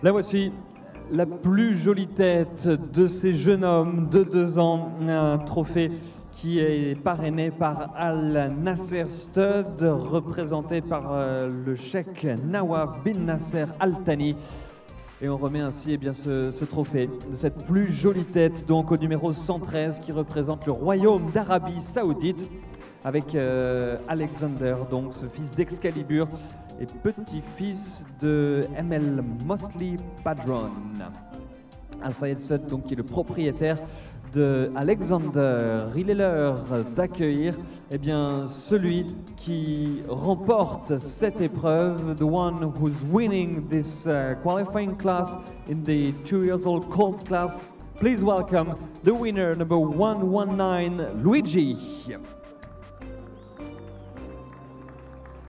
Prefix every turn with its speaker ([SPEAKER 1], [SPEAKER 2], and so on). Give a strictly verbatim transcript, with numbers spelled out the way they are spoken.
[SPEAKER 1] La voici, la plus jolie tête de ces jeunes hommes de deux ans, un trophée qui est parrainé par Al Nasser Stud, représenté par euh, le cheikh Nawaf bin Nasser Al Thani. Et on remet ainsi eh bien, ce, ce trophée de cette plus jolie tête, donc au numéro cent treize, qui représente le royaume d'Arabie Saoudite, avec euh, Alexander, donc ce fils d'Excalibur et petit-fils de M L Mosley Padron. Al-Sayed Sud, donc, qui est le propriétaire de Alexander. Il est l'heure d'accueillir eh bien, celui qui remporte cette épreuve, the one who's winning this uh, qualifying class in the two years old colt class. Please welcome the winner, number one one nine, Luigi.